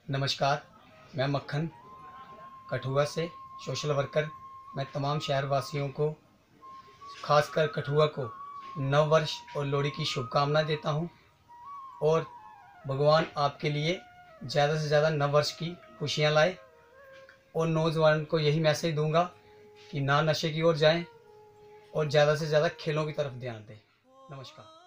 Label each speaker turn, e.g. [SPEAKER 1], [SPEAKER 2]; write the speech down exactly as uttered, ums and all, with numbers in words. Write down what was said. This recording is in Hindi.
[SPEAKER 1] नमस्कार, मैं मक्खन कठुआ से सोशल वर्कर। मैं तमाम शहर वासियों को, खासकर कठुआ को, नव वर्ष और लोहड़ी की शुभकामनाएं देता हूं और भगवान आपके लिए ज़्यादा से ज़्यादा नव वर्ष की खुशियां लाए। और नौजवान को यही मैसेज दूंगा कि ना नशे की ओर जाएं और ज़्यादा से ज़्यादा खेलों की तरफ ध्यान दें। नमस्कार।